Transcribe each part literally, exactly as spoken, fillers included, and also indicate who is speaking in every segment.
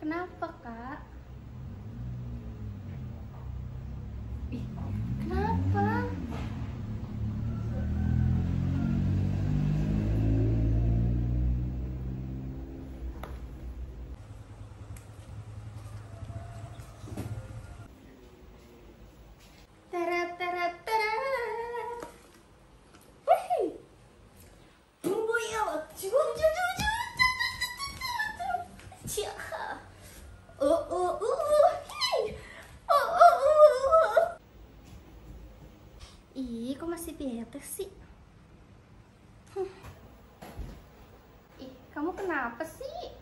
Speaker 1: Kenapa, Kak? Ih, kenapa? Tara tara tara. Wih. Bumbu ya. Cucu cucu cucu. Cia. Oh oh oh. Hey. Oh oh oh. Ih, kok masih bete sih? Hm. Ih, kamu kenapa sih?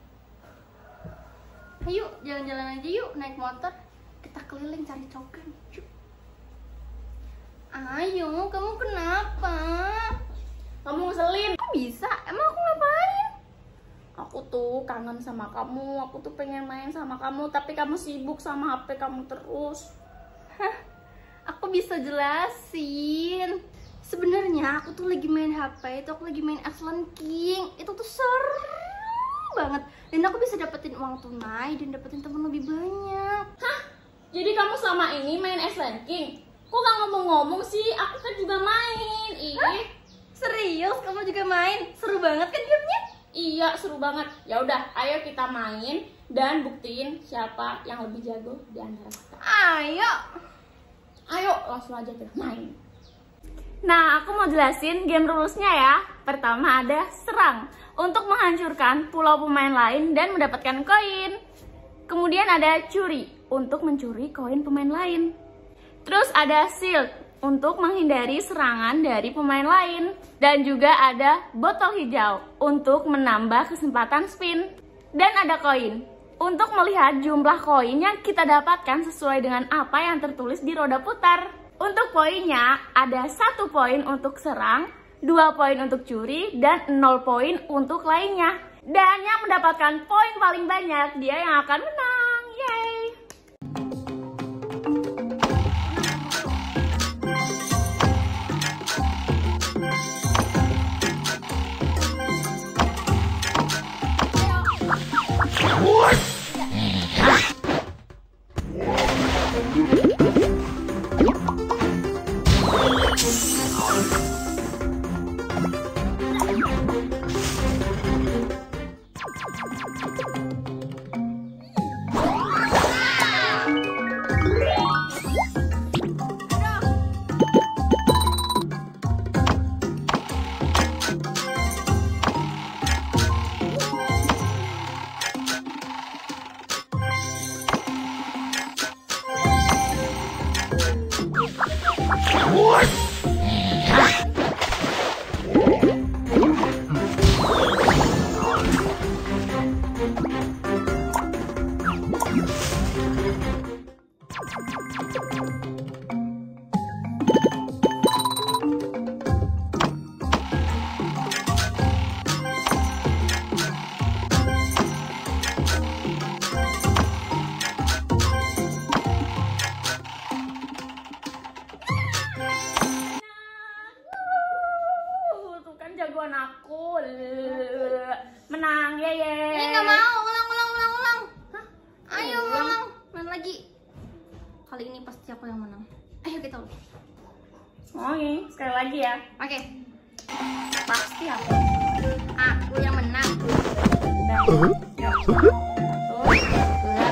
Speaker 1: Ayo, jalan-jalan aja yuk, naik motor. Kita keliling cari cogan. Yuk. Ayo, kamu kenapa?
Speaker 2: Kamu ngeselin.
Speaker 1: Kok bisa? Emang aku ngapain?
Speaker 2: Aku tuh kangen sama kamu. Aku tuh pengen main sama kamu, tapi kamu sibuk sama H P kamu terus.
Speaker 1: Hah? Aku bisa jelasin. Sebenarnya aku tuh lagi main H P, itu aku lagi main Aslan King. Itu tuh seru banget. Dan aku bisa dapetin uang tunai dan dapetin temen lebih banyak.
Speaker 2: Hah? Jadi kamu selama ini main Aslan King? Kok gak ngomong-ngomong sih? Aku kan juga main. Ih.
Speaker 1: Hah? Serius? Kamu juga main? Seru banget kan gamenya?
Speaker 2: Iya, seru banget. Ya udah, ayo kita main dan buktiin siapa yang lebih jago di antara kita.
Speaker 1: Ayo.
Speaker 2: Ayo, langsung aja kita main.
Speaker 3: Nah, aku mau jelasin game rulesnya ya. Pertama ada serang, untuk menghancurkan pulau pemain lain dan mendapatkan koin. Kemudian ada curi, untuk mencuri koin pemain lain. Terus ada shield, untuk menghindari serangan dari pemain lain. Dan juga ada botol hijau, untuk menambah kesempatan spin. Dan ada koin, untuk melihat jumlah koin yang kita dapatkan sesuai dengan apa yang tertulis di roda putar. Untuk poinnya, ada satu poin untuk serang, dua poin untuk curi, dan nol poin untuk lainnya. Dan yang mendapatkan poin paling banyak, dia yang akan menang. Yeay! Jagoan aku menang, ye ye.
Speaker 1: Eh, nggak mau, ulang ulang ulang ulang. Hah? Ayo ulang, main lagi. Kali ini pasti aku yang menang. Ayo kita ulang.
Speaker 2: Oke, sekali lagi ya.
Speaker 1: Oke,
Speaker 2: Pasti aku.
Speaker 1: aku yang menang.
Speaker 2: Dan ya. Satu, dua.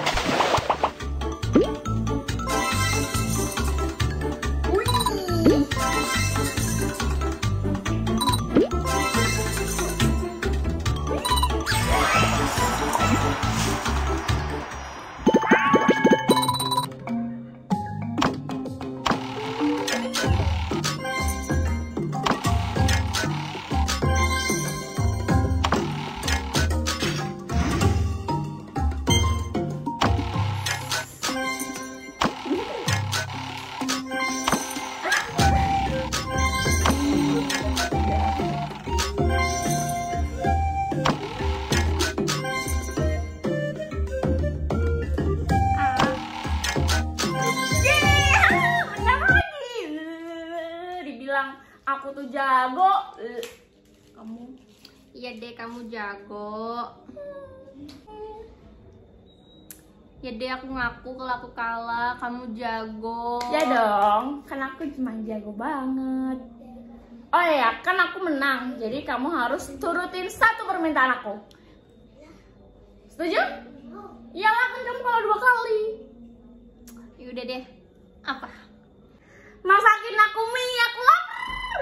Speaker 3: Aku tuh jago. Kamu?
Speaker 1: Iya deh, kamu jago. Ya deh, aku ngaku kalau aku kalah, kamu jago.
Speaker 3: Ya dong, kan aku cuma jago banget. Oh iya, kan aku menang, jadi kamu harus turutin satu permintaan aku. Setuju? Iyalah, kan kamu kalah dua kali.
Speaker 1: Yaudah deh, apa?
Speaker 3: Masakin aku mie, aku lapar.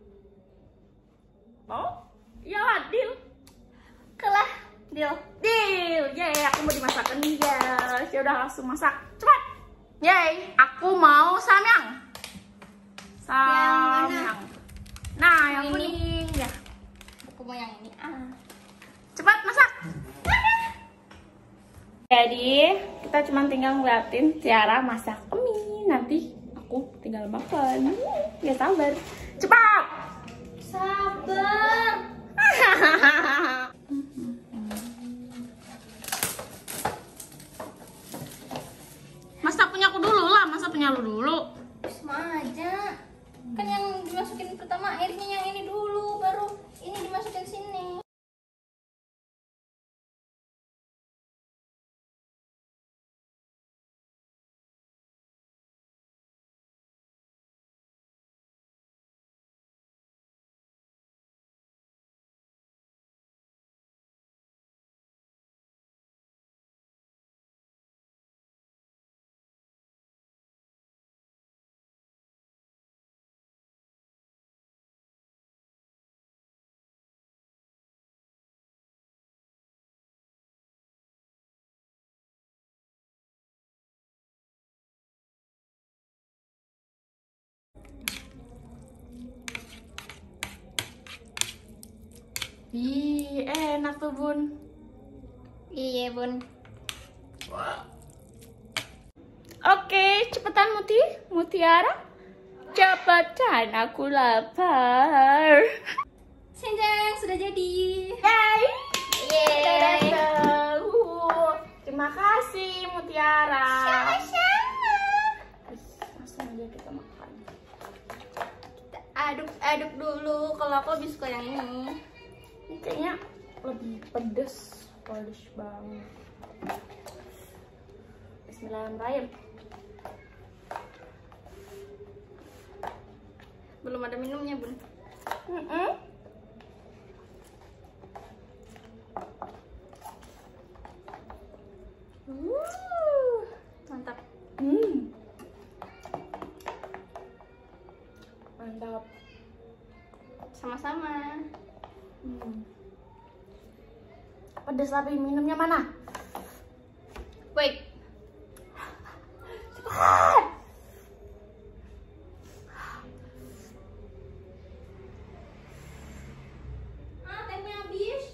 Speaker 3: Mau? Iyalah, deal.
Speaker 1: Kalah, deal.
Speaker 3: Deal, yeay, aku mau dimasakin guys. Ya udah langsung masak, cepat. Yeay, aku mau samyang. Samyang.
Speaker 1: Yang mana?
Speaker 3: Nah, yang
Speaker 1: Yang ini.
Speaker 3: kuning ya.
Speaker 1: Aku mau yang ini. Ah.
Speaker 3: Cepat masak. Jadi kita cuma tinggal ngeliatin Tiara masak mie. Nanti aku tinggal makan. Ya sabar. Cepat.
Speaker 1: Sabar.
Speaker 3: Masak punya aku dulu lah. Masa punya lu dulu?
Speaker 1: Sama aja. Kan yang dimasukin pertama airnya yang ini dulu, baru ini dimasukin sini.
Speaker 3: Ih, enak tuh bun.
Speaker 1: Iya, Bun.
Speaker 3: Oke, cepetan Muti, Mutiara. Cepetan, aku lapar.
Speaker 1: Senjang sudah jadi.
Speaker 3: Yeay.
Speaker 1: Yeay.
Speaker 3: Datang. Uh, terima kasih Mutiara.
Speaker 1: Sama-sama.
Speaker 3: Langsung aja kita makan.
Speaker 1: Kita aduk-aduk dulu. Kalau aku lebih suka yang ini.
Speaker 3: Ini kayaknya lebih pedes, pedes banget. Bismillahirrahmanirrahim.
Speaker 1: Belum ada minumnya, Bun.
Speaker 3: Mm-mm.
Speaker 1: Uh, mantap.
Speaker 3: Hmm. Mantap.
Speaker 1: Sama-sama.
Speaker 3: Hmm. Pedes tapi minumnya mana?
Speaker 1: Wait.
Speaker 3: Cepat.
Speaker 1: Ah, tehnya habis.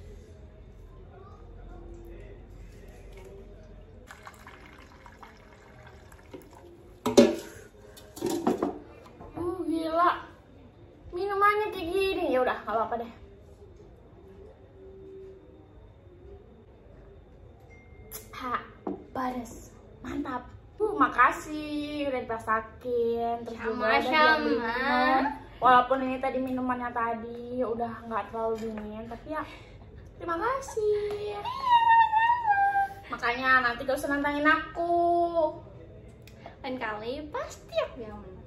Speaker 3: Uh, gila. Minumannya kayak gini. Ya udah, nggak apa-apa deh. Ha, pedes. Mantap. Uh, makasih udah dimasakin. Terus juga udah
Speaker 1: Sama-sama.
Speaker 3: diambil minum. Walaupun ini tadi minumannya tadi udah nggak terlalu dingin, tapi ya terima kasih. Makanya nanti gak usah nantangin aku.
Speaker 1: Lain kali pasti aku yang menang.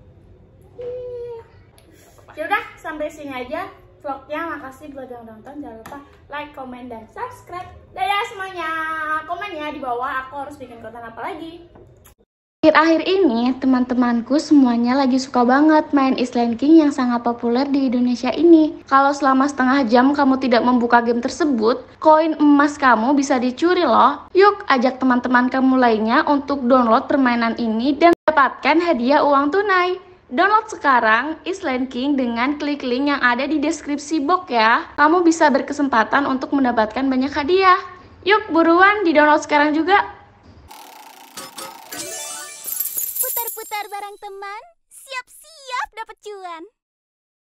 Speaker 3: Ya udah, sampai sini aja vlognya. Makasih buat yang nonton. Jangan lupa like, comment, dan subscribe. Dadah semuanya. Komen ya di bawah aku harus bikin konten apa lagi.
Speaker 4: Akhir-akhir ini, teman-temanku semuanya lagi suka banget main Island King yang sangat populer di Indonesia ini. Kalau selama setengah jam kamu tidak membuka game tersebut, koin emas kamu bisa dicuri loh. Yuk, ajak teman-teman kamu lainnya untuk download permainan ini dan dapatkan hadiah uang tunai. Download sekarang Island King dengan klik link yang ada di deskripsi box ya. Kamu bisa berkesempatan untuk mendapatkan banyak hadiah. Yuk, buruan di-download sekarang juga.
Speaker 5: Putar-putar barang teman, siap-siap dapat cuan.